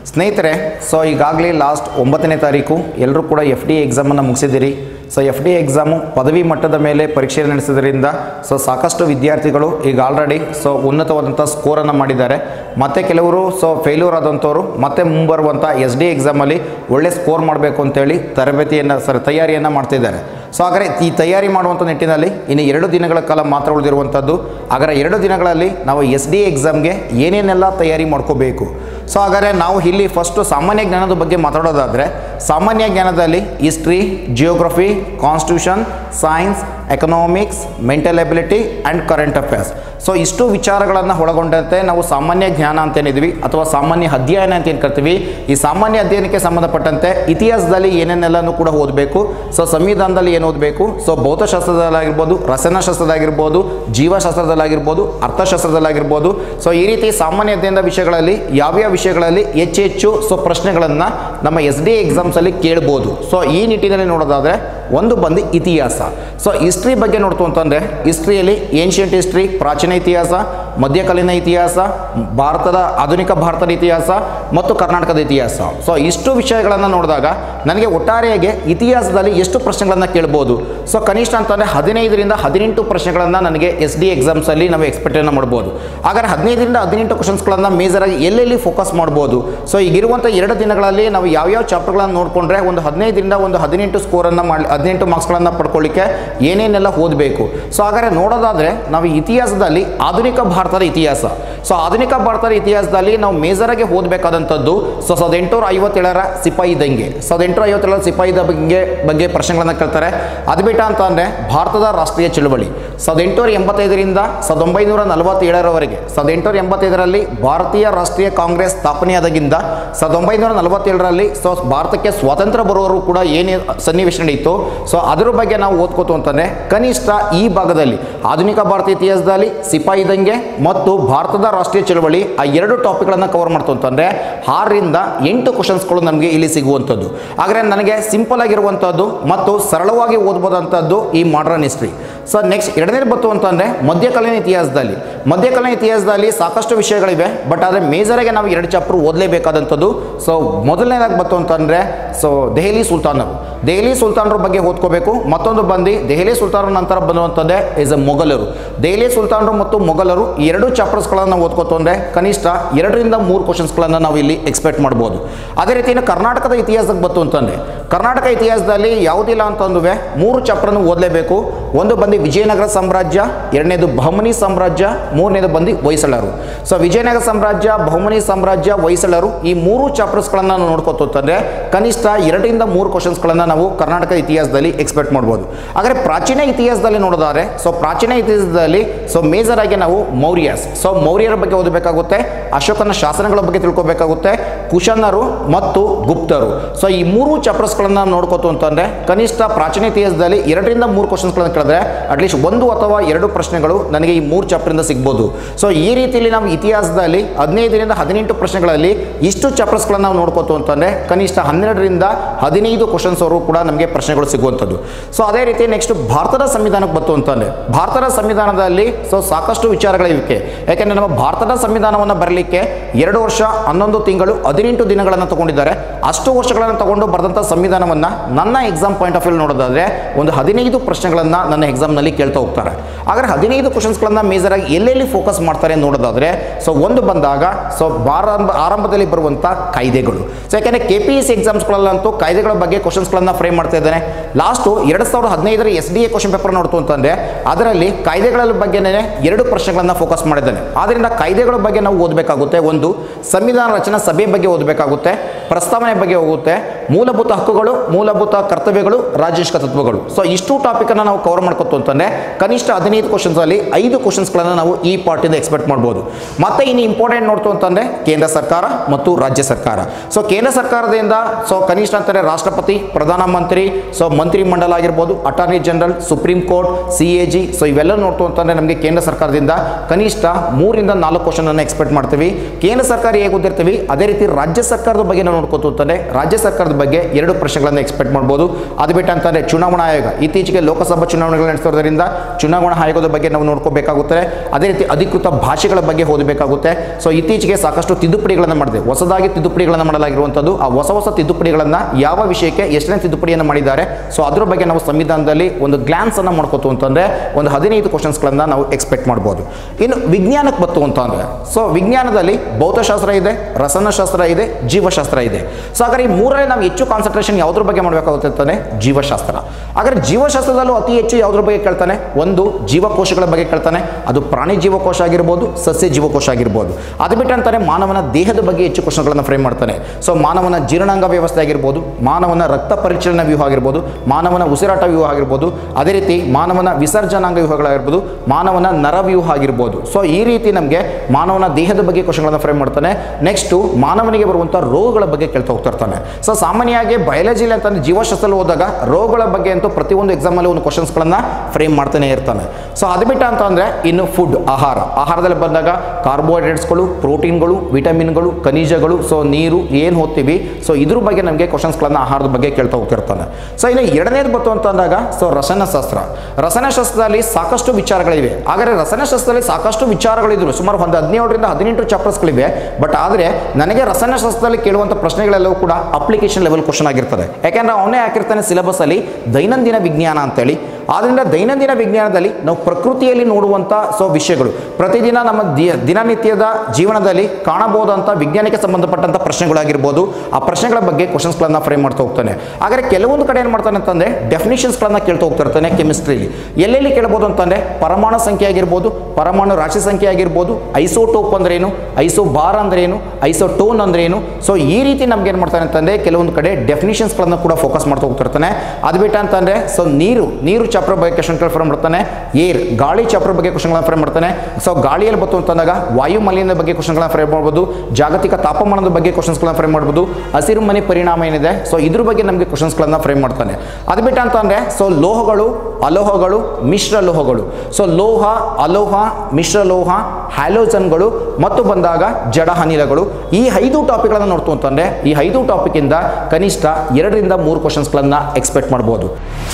ಸ್ನೇಹಿತರೆ, ಸೊ ಈಗಾಗಲೇ ಲಾಸ್ಟ್ 9ನೇ ತಾರೀಕು ಎಲ್ಲರೂ ಕೂಡ FD ಎಕ್ಸಾಮನ್ನು ಮುಗಿಸಿದ್ದೀರಿ. ಸೊ FD ಎಕ್ಸಾಮು ಪದವಿ ಮಟ್ಟದ ಮೇಲೆ ಪರೀಕ್ಷೆ ನಡೆಸಿದ್ರಿಂದ ಸೊ ಸಾಕಷ್ಟು ವಿದ್ಯಾರ್ಥಿಗಳು ಈಗ ಆಲ್ರೆಡಿ ಸೊ ಉನ್ನತವಾದಂಥ ಸ್ಕೋರನ್ನು ಮಾಡಿದ್ದಾರೆ. ಮತ್ತು ಕೆಲವರು ಸೊ ಫೇಲ್ಯೂರ್ ಆದಂಥವರು ಮತ್ತೆ ಮುಂಬರುವಂಥ SD ಎಕ್ಸಾಮಲ್ಲಿ ಒಳ್ಳೆ ಸ್ಕೋರ್ ಮಾಡಬೇಕು ಅಂತೇಳಿ ತಯಾರಿಯನ್ನು ಮಾಡ್ತಿದ್ದಾರೆ. ಸೊ ಹಾಗಾದರೆ ಈ ತಯಾರಿ ಮಾಡುವಂಥ ನಿಟ್ಟಿನಲ್ಲಿ ಇನ್ನು 2 ದಿನಗಳ ಕಾಲ ಮಾತ್ರ ಉಳಿದಿರುವಂಥದ್ದು. ಹಾಗಾದರೆ 2 ದಿನಗಳಲ್ಲಿ ನಾವು SD ಎಕ್ಸಾಮ್ಗೆ ಏನೇನೆಲ್ಲ ತಯಾರಿ ಮಾಡ್ಕೋಬೇಕು. ಸೊ ಹಾಗಾದರೆ ನಾವು ಇಲ್ಲಿ ಫಸ್ಟು ಸಾಮಾನ್ಯ ಜ್ಞಾನದ ಬಗ್ಗೆ ಮಾತಾಡೋದಾದರೆ, ಸಾಮಾನ್ಯ ಜ್ಞಾನದಲ್ಲಿ history, geography, constitution, science, economics, mental ability and current affairs. So ಇಷ್ಟು ವಿಚಾರಗಳನ್ನು ಒಳಗೊಂಡಂತೆ ನಾವು ಸಾಮಾನ್ಯ ಜ್ಞಾನ ಅಂತೇನಿದ್ವಿ ಅಥವಾ ಸಾಮಾನ್ಯ ಅಧ್ಯಯನ ಅಂತ ಏನು ಕರಿತೀವಿ. ಈ ಸಾಮಾನ್ಯ ಅಧ್ಯಯನಕ್ಕೆ ಸಂಬಂಧಪಟ್ಟಂತೆ ಇತಿಹಾಸದಲ್ಲಿ ಏನೇನೆಲ್ಲನೂ ಕೂಡ ಓದಬೇಕು. ಸೊ ಸಂವಿಧಾನದಲ್ಲಿ ಏನು ಓದಬೇಕು, ಸೊ ಭೌತಶಾಸ್ತ್ರದಲ್ಲಾಗಿರ್ಬೋದು, ರಸಾಯನಶಾಸ್ತ್ರದಾಗಿರ್ಬೋದು, ಜೀವಶಾಸ್ತ್ರದಲ್ಲಾಗಿರ್ಬೋದು, ಅರ್ಥಶಾಸ್ತ್ರದಲ್ಲಾಗಿರ್ಬೋದು. ಸೊ ಈ ರೀತಿ ಸಾಮಾನ್ಯ ಅಧ್ಯಯನದ ವಿಷಯಗಳಲ್ಲಿ ಯಾವ್ಯಾವ ವಿಷಯಗಳಲ್ಲಿ ಹೆಚ್ಚು ಸೊ ಪ್ರಶ್ನೆಗಳನ್ನು ನಮ್ಮ SD ಎಕ್ಸಾಮ್ಸಲ್ಲಿ ಕೇಳ್ಬೋದು. ಸೊ ಈ ನಿಟ್ಟಿನಲ್ಲಿ ನೋಡೋದಾದರೆ ಒಂದು ಬಂದು ಇತಿಹಾಸ. ಸೊ ಹಿಸ್ಟ್ರಿ ಬಗ್ಗೆ ನೋಡ್ತು ಅಂತಂದರೆ, ಹಿಸ್ಟ್ರಿಯಲ್ಲಿ ಏನ್ಷಿಯಂಟ್ ಹಿಸ್ಟ್ರಿ, ಪ್ರಾಚೀನ ಇತಿಹಾಸ, ಮಧ್ಯಕಾಲೀನ ಇತಿಹಾಸ, ಆಧುನಿಕ ಭಾರತದ ಇತಿಹಾಸ ಮತ್ತು ಕರ್ನಾಟಕದ ಇತಿಹಾಸ. ಸೊ ಇಷ್ಟು ವಿಷಯಗಳನ್ನು ನೋಡಿದಾಗ ನನಗೆ ಒಟ್ಟಾರೆಯಾಗಿ ಇತಿಹಾಸದಲ್ಲಿ ಎಷ್ಟು ಪ್ರಶ್ನೆಗಳನ್ನು ಕೇಳ್ಬೋದು. ಸೊ ಕನಿಷ್ಠ ಅಂತಂದರೆ 15ರಿಂದ 18 ಪ್ರಶ್ನೆಗಳನ್ನು ನನಗೆ SD ಎಕ್ಸಾಮ್ಸಲ್ಲಿ ನಾವು ಎಕ್ಸ್ಪೆಕ್ಟನ್ನು ಮಾಡ್ಬೋದು. ಹಾಗಾದರೆ 15ರಿಂದ 18 ಕ್ವಶನ್ಸ್ಗಳನ್ನು ಮೇಜರಾಗಿ ಎಲ್ಲೆಲ್ಲಿ ಫೋಕಸ್ ಮಾಡ್ಬೋದು. ಸೊ ಈಗಿರುವಂಥ 2 ದಿನಗಳಲ್ಲಿ ನಾವು ಯಾವ್ಯಾವ ಚಾಪ್ಟರ್ಗಳನ್ನು ನೋಡಿಕೊಂಡ್ರೆ ಒಂದು 15ರಿಂದ 18 ಸ್ಕೋರನ್ನು 18 ಮಾರ್ಕ್ಸ್ಗಳನ್ನು ಪಡ್ಕೊಳ್ಳಿಕ್ಕೆ ಏನೇನೆಲ್ಲ ಓದಬೇಕು. ಸೊ ಹಾಗಾದರೆ ನೋಡೋದಾದರೆ ನಾವು ಇತಿಹಾಸದಲ್ಲಿ ಆಧುನಿಕ ಭಾರತದ ಇತಿಹಾಸ. ಸೊ ಆಧುನಿಕ ಭಾರತದ ಇತಿಹಾಸದಲ್ಲಿ ನಾವು ಮೇಜರಾಗಿ ಓದಬೇಕಾದಂಥದ್ದು ಸೊ 1857ರ ಸಿಪಾಯಿ ದಂಗೆ. 1857ರ ಸಿಪಾಯಿ ಬಗ್ಗೆ ಪ್ರಶ್ನೆಗಳನ್ನು ಕೇಳ್ತಾರೆ. ಅದು ಬಿಟ್ಟ ಅಂತ ಅಂದರೆ ಭಾರತದ ರಾಷ್ಟ್ರೀಯ ಚಳುವಳಿ 1885ರಿಂದ 1947ರವರೆಗೆ. 1885ರಲ್ಲಿ ಭಾರತೀಯ ರಾಷ್ಟ್ರೀಯ ಕಾಂಗ್ರೆಸ್ ಸ್ಥಾಪನೆಯಾದಾಗಿಂದ 1947ರಲ್ಲಿ ಸೊ ಭಾರತಕ್ಕೆ ಸ್ವಾತಂತ್ರ್ಯ ಬರುವವರು ಕೂಡ ಏನೇ ಸನ್ನಿವೇಶ ನಡೆಯಿತು. ಸೊ ಅದರ ಬಗ್ಗೆ ನಾವು ಓದ್ಕೋತು ಅಂತಂದರೆ ಕನಿಷ್ಠ ಈ ಭಾಗದಲ್ಲಿ ಆಧುನಿಕ ಭಾರತೀಯ ಇತಿಹಾಸದಲ್ಲಿ ಸಿಪಾಯಿ ದಂಗೆ ಮತ್ತು ಭಾರತದ ರಾಷ್ಟ್ರೀಯ ಚಳವಳಿ ಆ 2 ಟಾಪಿಕ್ಗಳನ್ನು ಕವರ್ ಮಾಡ್ತು ಅಂತಂದರೆ 6ರಿಂದ 8 ಕ್ವಶನ್ಸ್ಗಳು ನಮಗೆ ಇಲ್ಲಿ ಸಿಗುವಂಥದ್ದು. ಹಾಗಾದರೆ ನನಗೆ ಸಿಂಪಲ್ ಆಗಿರುವಂಥದ್ದು ಮತ್ತು ಸರಳವಾಗಿ ಓದ್ಬೋದಂಥದ್ದು ಈ ಮಾಡರ್ನ್ ಹಿಸ್ಟ್ರಿ. ಸೊ ನೆಕ್ಸ್ಟ್ 2ನೇದು ಬಂತು ಅಂತಂದರೆ ಮಧ್ಯಕಾಲೀನ ಇತಿಹಾಸದಲ್ಲಿ ಸಾಕಷ್ಟು ವಿಷಯಗಳಿವೆ. ಬಟ್ ಆದರೆ ಮೇಜರಾಗಿ ನಾವು 2 ಚಾಪ್ಟರ್ ಓದಲೇಬೇಕಾದಂಥದ್ದು. ಸೊ ಮೊದಲನೇದಾಗಿ ಬಂತು ಅಂತಂದರೆ ಸೊ ದೆಹಲಿ ಸುಲ್ತಾನರ ಬಗ್ಗೆ ಓದ್ಕೋಬೇಕು. ಮತ್ತೊಂದು ಬಂದು ದೆಹಲಿ ಸುಲ್ತಾನರ ನಂತರ ಬಂದುವಂಥದ್ದೇ ಮೊಘಲರು. ದೆಹಲಿ ಸುಲ್ತಾನರು ಮತ್ತು ಮೊಘಲರು 2 ಚಾಪ್ಟರ್ಸ್ಗಳನ್ನು ಓದ್ಕೋತು ಅಂದರೆ ಕನಿಷ್ಠ 2ರಿಂದ 3 ಕ್ವಶನ್ಸ್ಗಳನ್ನು ನಾವು ಇಲ್ಲಿ ಎಕ್ಸ್ಪೆಕ್ಟ್ ಮಾಡ್ಬೋದು. ಅದೇ ರೀತಿ ಕರ್ನಾಟಕದ ಇತಿಹಾಸಕ್ಕೆ ಬಂತು ಅಂತಂದರೆ ಕರ್ನಾಟಕ ಇತಿಹಾಸದಲ್ಲಿ ಯಾವುದಿಲ್ಲ ಅಂತಂದುವೆ 3 ಚಾಪ್ಟರ್ನ ಓದಲೇಬೇಕು. ಒಂದು ಬಂದು ವಿಜಯನಗರ ಸಾಮ್ರಾಜ್ಯ, 2ನೇದು ಬಹಮನಿ ಸಾಮ್ರಾಜ್ಯ, 3ನೇದು ಬಂದು ಹೊಯ್ಸಳರು. ಸೊ ವಿಜಯನಗರ ಸಾಮ್ರಾಜ್ಯ, ಬಹಮನಿ ಸಾಮ್ರಾಜ್ಯ, ಹೊಯ್ಸಳರು ಈ 3 ಚಾಪ್ಟರ್ಸ್ಗಳನ್ನು ನಾವು ನೋಡ್ಕೋತು ಅಂತಂದರೆ ಕನಿಷ್ಠ 2ರಿಂದ 3 ಕ್ವಶನ್ಸ್ಗಳನ್ನು ನಾವು ಕರ್ನಾಟಕ ಇತಿಹಾಸದಲ್ಲಿ ಎಕ್ಸ್ಪೆಕ್ಟ್ ಮಾಡ್ಬೋದು. ಹಾಗಾದರೆ ಪ್ರಾಚೀನ ಇತಿಹಾಸದಲ್ಲಿ ನೋಡೋದಾದರೆ ಸೊ ಪ್ರಾಚೀನ ಇತಿಹಾಸದಲ್ಲಿ ಸೊ ಮೇಜರ್ ಆಗಿ ನಾವು ಮೌರ್ಯರ ಬಗ್ಗೆ ಓದಬೇಕಾಗುತ್ತೆ, ಅಶೋಕನ ಶಾಸನಗಳ ಬಗ್ಗೆ ತಿಳ್ಕೊಬೇಕಾಗುತ್ತೆ, ಕುಶನರು ಮತ್ತು ಗುಪ್ತರು. ಸೊ ಈ 3 ಚಾಪ್ಟರ್ಸ್ಗಳನ್ನು ನೋಡ್ಕೋತು ಅಂತಂದರೆ ಕನಿಷ್ಠ ಪ್ರಾಚೀನ ಇತಿಹಾಸದಲ್ಲಿ 2ರಿಂದ 3 ಕ್ವಶನ್ಸ್ಗಳನ್ನು ಕೇಳಿದ್ರೆ ಅಟ್ಲೀಸ್ಟ್ 1 ಅಥವಾ 2 ಪ್ರಶ್ನೆಗಳು ನನಗೆ ಈ 3 ಚಾಪ್ಟರಿಂದ ಸಿಗ್ಬೋದು. ಸೊ ಈ ರೀತಿಯಲ್ಲಿ ನಾವು ಇತಿಹಾಸದಲ್ಲಿ 15ರಿಂದ 18 ಪ್ರಶ್ನೆಗಳಲ್ಲಿ ಇಷ್ಟು ಚಾಪ್ಟರ್ಸ್ಗಳನ್ನು ನಾವು ನೋಡ್ಕೋತು ಅಂತಂದರೆ ಕನಿಷ್ಠ 12ರಿಂದ 15 ಕ್ವಶನ್ಸ್ವರೆಗೂ ಕೂಡ ನಮಗೆ ಪ್ರಶ್ನೆಗಳು ಸಿಗುವಂಥದ್ದು. ಸೊ ಅದೇ ರೀತಿ ನೆಕ್ಸ್ಟ್ ಭಾರತದ ಸಂವಿಧಾನಕ್ಕೆ ಬಂತು ಅಂತಂದರೆ ಭಾರತದ ಸಂವಿಧಾನದಲ್ಲಿ ಸೊ ಸಾಕಷ್ಟು ವಿಚಾರಗಳಿವೆ. ಯಾಕೆಂದರೆ ನಮ್ಮ ಭಾರತದ ಸಂವಿಧಾನವನ್ನು ಬರಲಿಕ್ಕೆ 2 ವರ್ಷ 11 ತಿಂಗಳು 18 ದಿನಗಳನ್ನು ತಗೊಂಡಿದ್ದಾರೆ. ಅಷ್ಟು ವರ್ಷಗಳನ್ನು ತಗೊಂಡು ಬರೆದಂಥ ಸಂವಿಧಾನವನ್ನು ನನ್ನ ಎಕ್ಸಾಮ್ ಪಾಯಿಂಟ್ ಆಫ್ ವ್ಯೂ ನೋಡೋದಾದರೆ ಒಂದು 15 ಪ್ರಶ್ನೆಗಳನ್ನು ನನ್ನ ಎಕ್ಸಾಮ್ನಲ್ಲಿ ಕೇಳ್ತಾ ಹೋಗ್ತಾರೆ. ಹಾಗಾದರೆ 15 ಕ್ವಶನ್ಸ್ಗಳನ್ನು ಮೇಜರಾಗಿ ಎಲ್ಲೆಲ್ಲಿ ಫೋಕಸ್ ಮಾಡ್ತಾರೆ ನೋಡೋದಾದರೆ ಸೊ ಒಂದು ಬಂದಾಗ ಸೊ ಆರಂಭದಲ್ಲಿ ಬರುವಂಥ ಕಾಯ್ದೆಗಳು. ಸೊ ಯಾಕೆಂದರೆ KPSC ಎಕ್ಸಾಮ್ಸ್ಗಳಲ್ಲಂತೂ ಕಾಯ್ದೆಗಳ ಬಗ್ಗೆ ಕ್ವಶನ್ಸ್ಗಳನ್ನು ಫ್ರೇಮ್ ಮಾಡ್ತಾ ಇದ್ದಾನೆ. ಲಾಸ್ಟು 2015ರ SDA ಕ್ವಶನ್ ಪೇಪರ್ ನೋಡ್ತು ಅಂತಂದರೆ ಅದರಲ್ಲಿ ಕಾಯ್ದೆಗಳ ಬಗ್ಗೆನೇ 2 ಪ್ರಶ್ನೆಗಳನ್ನು ಫೋಕಸ್ ಮಾಡಿದ್ದಾನೆ. ಆದ್ದರಿಂದ ಕಾಯ್ದೆಗಳ ಬಗ್ಗೆ ನಾವು ಓದಬೇಕಾಗುತ್ತೆ. ಒಂದು ಸಂವಿಧಾನ ರಚನಾ ಸಭೆ ಬಗ್ಗೆ ಓದಬೇಕಾಗುತ್ತೆ, ಪ್ರಸ್ತಾವನೆ ಬಗ್ಗೆ ಹೋಗುತ್ತೆ, ಮೂಲಭೂತ ಹಕ್ಕುಗಳು, ಮೂಲಭೂತ ಕರ್ತವ್ಯಗಳು, ರಾಜನೈತಿಕ ತತ್ವಗಳು. ಸೊ ಇಷ್ಟು ಟಾಪಿಕನ್ನು ನಾವು ಕವರ್ ಮಾಡ್ಕೊತು ಅಂತಂದರೆ ಕನಿಷ್ಠ 15 ಕ್ವಶನ್ಸಲ್ಲಿ 5 ಕ್ವಶನ್ಸ್ಗಳನ್ನು ನಾವು ಈ ಪಾರ್ಟಿಂದ ಎಕ್ಸ್ಪೆಕ್ಟ್ ಮಾಡ್ಬೋದು. ಮತ್ತು ಇನ್ನು ಇಂಪಾರ್ಟೆಂಟ್ ನೋಡ್ತು ಅಂತಂದರೆ ಕೇಂದ್ರ ಸರ್ಕಾರ ಮತ್ತು ರಾಜ್ಯ ಸರ್ಕಾರ. ಸೊ ಕೇಂದ್ರ ಸರ್ಕಾರದಿಂದ ಸೊ ಕನಿಷ್ಠ ಅಂತಾರೆ ರಾಷ್ಟ್ರಪತಿ, ಪ್ರಧಾನಮಂತ್ರಿ, ಸೊ ಮಂತ್ರಿ ಮಂಡಲ ಆಗಿರ್ಬೋದು, attorney general, supreme court, CAG. So ಇವೆಲ್ಲ ನೋಡ್ತು ಅಂತಂದರೆ ನಮಗೆ ಕೇಂದ್ರ ಸರ್ಕಾರದಿಂದ ಕನಿಷ್ಠ 3ರಿಂದ 4 ಕ್ವಶನ್ ಅನ್ನು ಎಕ್ಸ್ಪೆಕ್ಟ್ ಮಾಡ್ತೀವಿ. ಕೇಂದ್ರ ಸರ್ಕಾರ ಹೇಗೆ ಓದಿರ್ತೀವಿ ಅದೇ ರೀತಿ ರಾಜ್ಯ ಸರ್ಕಾರದ ಬಗ್ಗೆ ನಾವು ನೋಡ್ಕೋತಾನೆ. ರಾಜ್ಯ ಸರ್ಕಾರದ ಬಗ್ಗೆ 2 ಪ್ರಶ್ನೆಗಳನ್ನು ಎಕ್ಸ್ಪೆಕ್ಟ್ ಮಾಡ್ಬೋದು. ಅದು ಬಿಟ್ಟು ಅಂತಂದ್ರೆ ಚುನಾವಣಾ ಆಯೋಗ ಇತ್ತೀಚೆಗೆ ಲೋಕಸಭಾ ಚುನಾವಣೆಗಳು ನಡೆಸಿರೋದ್ರಿಂದ ಚುನಾವಣಾ ಆಯೋಗದ ಬಗ್ಗೆ ನಾವು ನೋಡ್ಕೋಬೇಕಾಗುತ್ತೆ. ಅದೇ ರೀತಿ ಅಧಿಕೃತ ಭಾಷೆಗಳ ಬಗ್ಗೆ ಓದಬೇಕಾಗುತ್ತೆ. ಸೊ ಇತ್ತೀಚೆಗೆ ಸಾಕಷ್ಟು ತಿದ್ದುಪಡಿಗಳನ್ನು ಮಾಡಿದೆ, ಹೊಸದಾಗಿ ತಿದ್ದುಪಡಿಗಳನ್ನು ಮಾಡಲಾಗಿರುವಂಥದ್ದು. ಆ ಹೊಸ ತಿದ್ದುಪಡಿಗಳನ್ನು ಯಾವ ವಿಷಯಕ್ಕೆ ಎಷ್ಟನೇ ತಿದ್ದುಪಡಿಯನ್ನು ಮಾಡಿದ್ದಾರೆ, ಸೊ ಅದ್ರ ಬಗ್ಗೆ ನಾವು ಸಂವಿಧಾನದಲ್ಲಿ ಒಂದು ಗ್ಲಾನ್ಸ್ ಅನ್ನು ಮಾಡ್ಕೋತು ಅಂತಂದ್ರೆ ಒಂದು 15 ಕ್ವಶನ್ಸ್ಗಳನ್ನು ನಾವು ಎಕ್ಸ್ಪೆಕ್ಟ್ ಮಾಡ್ಬೋದು. ಇನ್ನು ವಿಜ್ಞಾನಕ್ಕೆ ಬತ್ತು ಅಂತಂದ್ರೆ ಸೊ ವಿಜ್ಞಾನದಲ್ಲಿ ಭೌತಶಾಸ್ತ್ರ ಇದೆ, ರಸಾಯನಶಾಸ್ತ್ರ ಇದೆ, ಜೀವಶಾಸ್ತ್ರ ಇದೆ. ಸೊ ಹಾಗಾದ್ರೆ ಈ ಮೂರರಲ್ಲಿ ನಾವು ಹೆಚ್ಚು ಕಾನ್ಸಂಟ್ರೇಷನ್ ಯಾವುದ್ರ ಬಗ್ಗೆ ಮಾಡಬೇಕಾಗುತ್ತೆ ಅಂತಾನೆ ಜೀವಶಾಸ್ತ್ರ. ಹಾಗಾದ್ರೆ ಜೀವಶಾಸ್ತ್ರದಲ್ಲೂ ಅತಿ ಹೆಚ್ಚು ಯಾವುದ್ರ ಬಗ್ಗೆ ಕೇಳ್ತಾನೆ, ಒಂದು ಜೀವಕೋಶಗಳ ಬಗ್ಗೆ ಕೇಳ್ತಾನೆ, ಅದು ಪ್ರಾಣಿ ಜೀವಕೋಶ ಆಗಿರ್ಬೋದು, ಸಸ್ಯ ಜೀವಕೋಶ ಆಗಿರ್ಬೋದು. ಅದು ಬಿಟ್ಟಂತಾನೆ ಮಾನವನ ದೇಹದ ಬಗ್ಗೆ ಹೆಚ್ಚು ಕ್ವಶನ್ಗಳನ್ನು ಫ್ರೇಮ್ ಮಾಡ್ತಾನೆ. ಸೊ ಮಾನವನ ಜೀರ್ಣಾಂಗ ವ್ಯವಸ್ಥೆ ಆಗಿರ್ಬೋದು, ಮಾನವನ ರಕ್ತ ಪರಿಚಲನಾ ವ್ಯೂಹ ಆಗಿರ್ಬೋದು, ಮಾನವನ ಉಸಿರಾಟ ವ್ಯೂಹ ಆಗಿರ್ಬೋದು, ಅದೇ ರೀತಿ ಮಾನವನ ವಿಸರ್ಜನಾಂಗ ವ್ಯೂಹಗಳಾಗಿರ್ಬೋದು, ಮಾನವನ ನರವ್ಯೂಹ ಆಗಿರ್ಬೋದು. ಸೊ ಈ ರೀತಿ ನಮಗೆ ಮಾನವನ ದೇಹದ ಬಗ್ಗೆ ಕ್ವಶನ್ಗಳನ್ನು ಫ್ರೇಮ್ ಮಾಡ್ತಾನೆ. ನೆಕ್ಸ್ಟ್ ಮಾನವನಿಗೆ ಬರುವಂಥ ರೋಗಗಳ ಬಗ್ಗೆ ಕೇಳ್ತಾ ಹೋಗ್ತಿರ್ತಾನೆ. ಸೊ ಸಾಮಾನ್ಯವಾಗಿ ಬಯಾಲಜಿಲಿ ಅಂತಂದ್ರೆ ಜೀವಶಾಸ್ತ್ರದಲ್ಲಿ ಹೋದಾಗ ರೋಗಗಳ ಬಗ್ಗೆ ಅಂತೂ ಪ್ರತಿಯೊಂದು ಎಕ್ಸಾಮಲ್ಲಿ ಒಂದು ಕ್ವಶನ್ಸ್ಗಳನ್ನು ಫ್ರೇಮ್ ಮಾಡ್ತಾನೆ ಇರ್ತಾನೆ. ಸೊ ಅದು ಬಿಟ್ಟು ಅಂತಂದ್ರೆ ಇನ್ನು ಫುಡ್ ಆಹಾರದಲ್ಲಿ ಬಂದಾಗ ಕಾರ್ಬೋಹೈಡ್ರೇಟ್ಸ್ಗಳು, ಪ್ರೋಟೀನ್ಗಳು, ವಿಟಮಿನ್ಗಳು, ಖನಿಜಗಳು, ಸೊ ನೀರು ಏನು ಓದ್ತೀವಿ ಸೊ ಇದ್ರ ಬಗ್ಗೆ ನಮಗೆ ಕ್ವಶನ್ಸ್ಗಳನ್ನು ಆಹಾರದ ಬಗ್ಗೆ ಕೇಳ್ತಾ ಹೋಗ್ತಿರ್ತಾನೆ. ಸೊ ಇನ್ನು ಎರಡನೇದು ಬಂತು ಅಂತ ಅಂದಾಗ ಸೊ ರಸಾಯನಶಾಸ್ತ್ರದಲ್ಲಿ ಸಾಕಷ್ಟು ವಿಚಾರಗಳಿವೆ. ಹಾಗಾದ್ರೆ ರಸಾಯನಶಾಸ್ತ್ರದಲ್ಲಿ ಸಾಕಷ್ಟು ವಿಚಾರಗಳಿದ್ರು, ಸುಮಾರು ಒಂದು 17ರಿಂದ 18 ಚಾಪ್ಟರ್ಸ್ಗಳಿವೆ. ಬಟ್ ಆದರೆ ನನಗೆ ರಸಾಯನಶಾಸ್ತ್ರದಲ್ಲಿ ಕೇಳುವಂಥ ಪ್ರಶ್ನೆಗಳೆಲ್ಲವೂ ಕೂಡ ಅಪ್ಲಿಕೇಶನ್ ಲೆವೆಲ್ ಕ್ವಶನ್ ಆಗಿರ್ತದೆ. ಯಾಕೆಂದ್ರೆ ಅವನೇ ಹಾಕಿರ್ತಾನೆ ಸಿಲೆಬಸ್ ಅಲ್ಲಿ ದೈನಂದಿನ ವಿಜ್ಞಾನ ಅಂತೇಳಿ. ಆದ್ದರಿಂದ ದೈನಂದಿನ ವಿಜ್ಞಾನದಲ್ಲಿ ನಾವು ಪ್ರಕೃತಿಯಲ್ಲಿ ನೋಡುವಂಥ ಸೊ ವಿಷಯಗಳು ಪ್ರತಿದಿನ ನಮ್ಮ ದಿನನಿತ್ಯದ ಜೀವನದಲ್ಲಿ ಕಾಣಬಹುದಂಥ ವಿಜ್ಞಾನಕ್ಕೆ ಸಂಬಂಧಪಟ್ಟಂಥ ಪ್ರಶ್ನೆಗಳಾಗಿರ್ಬೋದು, ಆ ಪ್ರಶ್ನೆಗಳ ಬಗ್ಗೆ ಕ್ವಶನ್ಸ್ಗಳನ್ನು ಫ್ರೇಮ್ ಮಾಡ್ತಾ ಹೋಗ್ತಾನೆ. ಹಾಗಾದ್ರೆ ಕೆಲವೊಂದು ಕಡೆ ಏನು ಮಾಡ್ತಾನೆ ಅಂತಂದರೆ ಡೆಫಿನಿಷನ್ಸ್ಗಳನ್ನು ಕೇಳ್ತಾ ಹೋಗ್ತಿರ್ತಾನೆ. ಕೆಮಿಸ್ಟ್ರಿಲಿ ಎಲ್ಲೆಲ್ಲಿ ಕೇಳ್ಬೋದು ಅಂತಂದರೆ ಪರಮಾಣು ಸಂಖ್ಯೆ ಆಗಿರ್ಬೋದು, ಪರಮಾಣು ರಾಶಿ ಸಂಖ್ಯೆ ಆಗಿರ್ಬೋದು, ಐಸೋಟೋಪ್ ಅಂದ್ರೇನು, ಐಸೋಬಾರ್ ಅಂದ್ರೇನು, ಐಸೋಟೋನ್ ಅಂದ್ರೇನು. ಸೊ ಈ ರೀತಿ ನಮ್ಗೆ ಏನು ಮಾಡ್ತಾನೆ ಅಂತಂದರೆ ಕೆಲವೊಂದು ಕಡೆ ಡೆಫಿನಿಷನ್ಸ್ಗಳನ್ನು ಕೂಡ ಫೋಕಸ್ ಮಾಡ್ತಾ ಹೋಗ್ತಿರ್ತಾನೆ. ಅದು ಬಿಟ್ಟು ಅಂತಂದರೆ ಸೊ ನೀರು ಚಾಪ್ಟರ್ ಬಗ್ಗೆ ಕ್ವಶನ್ ಫ್ರೇಮ್ ಮಾಡ್ತಾನೆ. ಗಾಳಿ ಚಾಪ್ಟರ್ ಬಗ್ಗೆ ಕ್ವಶನ್ಗಳನ್ನು ಫ್ರೇಮ್ ಮಾಡ್ತಾನೆ. ಸೊ ಗಾಳಿಯಲ್ಲಿ ಬಂತು ಅಂತಂದಾಗ ವಾಯು ಮಾಲಿನ್ಯದ ಬಗ್ಗೆ ಕ್ವಶನ್ಗಳನ್ನು ಫ್ರೇಮ್ ಮಾಡ್ಬೋದು, ಜಾಗತಿಕ ತಾಪಮಾನದ ಬಗ್ಗೆ ಕ್ವಶನ್ಸ್ಗಳನ್ನು ಫ್ರೇಮ್ ಮಾಡ್ಬೋದು, ಹಸಿರು ಮನೆ ಪರಿಣಾಮ ಏನಿದೆ ಸೊ ಇದ್ರ ಬಗ್ಗೆ ನಮಗೆ ಕ್ವಶನ್ಸ್ಗಳನ್ನು ಫ್ರೇಮ್ ಮಾಡ್ತಾನೆ. ಅದು ಬಿಟ್ಟು ಅಂತಂದರೆ ಸೊ ಲೋಹಗಳು, ಅಲೋಹಗಳು, ಮಿಶ್ರ ಲೋಹಗಳು. ಸೊ ಲೋಹ, ಅಲೋಹ, ಮಿಶ್ರ ಲೋಹ, ಹ್ಯಾಲೋಜನ್ಗಳು ಮತ್ತು ಬಂದಾಗ ಜಡ ಅನಿಲಗಳು. ಈ 5 ಟಾಪಿಕ್ಗಳನ್ನು ನೋಡ್ತು ಅಂತಂದರೆ ಈ 5 ಟಾಪಿಕ್ಕಿಂದ ಕನಿಷ್ಠ 2ರಿಂದ 3 ಕ್ವಶನ್ಸ್ಗಳನ್ನು ಎಕ್ಸ್ಪೆಕ್ಟ್ ಮಾಡ್ಬೋದು.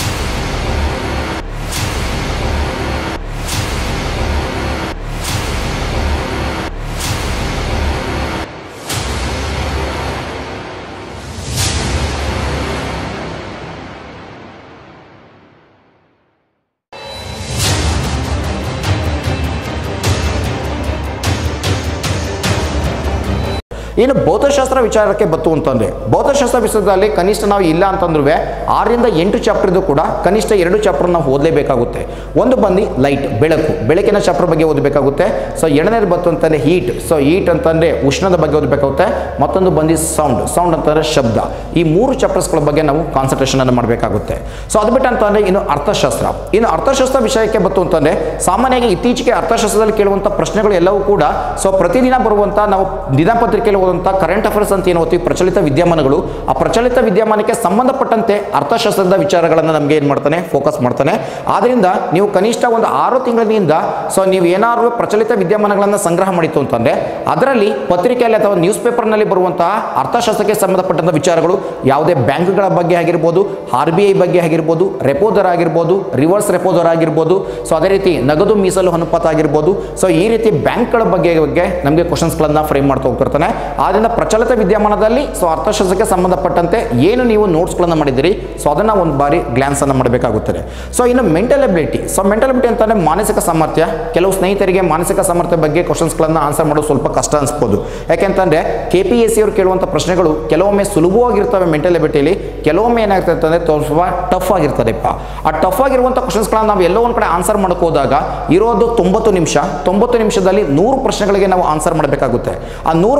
ಇನ್ನು ಭೌತಶಾಸ್ತ್ರ ವಿಚಾರಕ್ಕೆ ಬತ್ತು ಅಂತಂದರೆ ಭೌತಶಾಸ್ತ್ರ ವಿಷಯದಲ್ಲಿ ಕನಿಷ್ಠ ನಾವು ಇಲ್ಲ ಅಂತಂದ್ರೂ 6ರಿಂದ 8 ಚಾಪ್ಟರ್ ಇದು ಕೂಡ ಕನಿಷ್ಠ 2 ಚಾಪ್ಟರ್ ನಾವು ಓದಲೇಬೇಕಾಗುತ್ತೆ. ಒಂದು ಬಂದು ಲೈಟ್, ಬೆಳಕಿನ ಚಾಪ್ಟರ್ ಬಗ್ಗೆ ಓದಬೇಕಾಗುತ್ತೆ. ಸೊ ಎರಡನೇದು ಬತ್ತು ಅಂತಂದರೆ ಹೀಟ್. ಸೊ ಹೀಟ್ ಅಂತಂದರೆ ಉಷ್ಣದ ಬಗ್ಗೆ ಓದಬೇಕಾಗುತ್ತೆ. ಮತ್ತೊಂದು ಬಂದು ಸೌಂಡ್ ಅಂತಂದರೆ ಶಬ್ದ. ಈ 3 ಚಾಪ್ಟರ್ಸ್ಗಳ ಬಗ್ಗೆ ನಾವು ಕಾನ್ಸಂಟ್ರೇಷನ್ ಅನ್ನು ಮಾಡಬೇಕಾಗುತ್ತೆ. ಸೊ ಅದು ಬಿಟ್ಟು ಅಂತಂದರೆ ಇನ್ನು ಅರ್ಥಶಾಸ್ತ್ರ ವಿಷಯಕ್ಕೆ ಬತ್ತು ಅಂತಂದರೆ ಸಾಮಾನ್ಯವಾಗಿ ಇತ್ತೀಚೆಗೆ ಅರ್ಥಶಾಸ್ತ್ರದಲ್ಲಿ ಕೇಳುವಂಥ ಪ್ರಶ್ನೆಗಳು ಎಲ್ಲವೂ ಕೂಡ ಸೊ ಪ್ರತಿದಿನ ಬರುವಂಥ ನಾವು ದಿನಪತ್ರಿಕೆಯಲ್ಲಿ ಓದುವಂಥ ಕರೆಂಟ್ ಅಫೇರ್ಸ್ ಅಂತ ಏನು ಓದ್ತೀವಿ, ಪ್ರಚಲಿತ ವಿದ್ಯಮಾನಗಳು. ಆ ಪ್ರಚಲಿತ ವಿದ್ಯಮಾನಕ್ಕೆ ಸಂಬಂಧಪಟ್ಟಂತೆ ಅರ್ಥಶಾಸ್ತ್ರದ ವಿಚಾರಗಳನ್ನು ನಮಗೆ ಏನು ಮಾಡ್ತಾನೆ, ಫೋಕಸ್ ಮಾಡ್ತಾನೆ. ಆದ್ದರಿಂದ ನೀವು ಕನಿಷ್ಠ ಒಂದು 6 ತಿಂಗಳಿಂದ ಸೊ ನೀವು ಏನಾದರೂ ಪ್ರಚಲಿತ ವಿದ್ಯಮಾನಗಳನ್ನು ಸಂಗ್ರಹ ಮಾಡಿತ್ತು ಅಂತಂದರೆ ಅದರಲ್ಲಿ ಪತ್ರಿಕೆಯಲ್ಲಿ ಅಥವಾ ನ್ಯೂಸ್ ಪೇಪರ್ನಲ್ಲಿ ಬರುವಂತಹ ಅರ್ಥಶಾಸ್ತ್ರಕ್ಕೆ ಸಂಬಂಧಪಟ್ಟಂಥ ವಿಚಾರಗಳು ಯಾವುದೇ ಬ್ಯಾಂಕ್ಗಳ ಬಗ್ಗೆ ಆಗಿರ್ಬೋದು, RBI ಬಗ್ಗೆ ಆಗಿರ್ಬೋದು, ರೆಪೋ ದರ ಆಗಿರ್ಬೋದು, ರಿವರ್ಸ್ ರೆಪೋ ದರ ಆಗಿರ್ಬೋದು, ಸೊ ಅದೇ ರೀತಿ ನಗದು ಮೀಸಲು ಅನುಪಾತ ಆಗಿರ್ಬೋದು. ಸೊ ಈ ರೀತಿ ಬ್ಯಾಂಕ್ಗಳ ಬಗ್ಗೆ ನಮಗೆ ಕ್ವಶನ್ಸ್ಗಳನ್ನು ಫ್ರೇಮ್ ಮಾಡ್ತಾ ಹೋಗ್ತಿರ್ತಾನೆ. ಆದ್ದರಿಂದ ಪ್ರಚಲಿತ ವಿದ್ಯಮಾನದಲ್ಲಿ ಸೊ ಅರ್ಥಶಾಸ್ತ್ರಕ್ಕೆ ಸಂಬಂಧಪಟ್ಟಂತೆ ಏನು ನೀವು ನೋಟ್ಸ್ಗಳನ್ನು ಮಾಡಿದಿರಿ ಸೊ ಅದನ್ನು ಒಂದು ಬಾರಿ ಗ್ಲಾನ್ಸ್ ಅನ್ನು ಮಾಡಬೇಕಾಗುತ್ತದೆ. ಸೊ ಇನ್ನು mental ability. So mental ability ಅಂತಂದರೆ ಮಾನಸಿಕ ಸಾಮರ್ಥ್ಯ. ಕೆಲವು ಸ್ನೇಹಿತರಿಗೆ ಮಾನಸಿಕ ಸಾಮರ್ಥ್ಯ ಬಗ್ಗೆ ಕ್ವಶನ್ಸ್ಗಳನ್ನು ಆನ್ಸರ್ ಮಾಡೋದು ಸ್ವಲ್ಪ ಕಷ್ಟ ಅನಿಸ್ಬೋದು. ಯಾಕೆಂತಂದರೆ KPSC ಅವರು ಕೇಳುವಂಥ ಪ್ರಶ್ನೆಗಳು ಕೆಲವೊಮ್ಮೆ ಸುಲಭವಾಗಿರ್ತವೆ ಮೆಂಟಲ್ ಎಬಿಲಿಟಿಯಲ್ಲಿ, ಕೆಲವೊಮ್ಮೆ ಏನಾಗ್ತದೆ ಅಂತಂದರೆ ಸ್ವಲ್ಪ ಟಫ್ ಆಗಿರ್ತದೆಪ್ಪ. ಆ ಟಫ್ ಆಗಿರುವಂಥ ಕ್ವಶನ್ಸ್ಗಳನ್ನು ನಾವು ಎಲ್ಲೋ ಒಂದು ಕಡೆ ಆನ್ಸರ್ ಮಾಡೋಕೆ ಹೋದಾಗ ಇರೋದು 90 ನಿಮಿಷದಲ್ಲಿ 100 ಪ್ರಶ್ನೆಗಳಿಗೆ ನಾವು ಆನ್ಸರ್ ಮಾಡಬೇಕಾಗುತ್ತೆ. ಆ 100 ಪ್ರಶ್ನೆಗಳ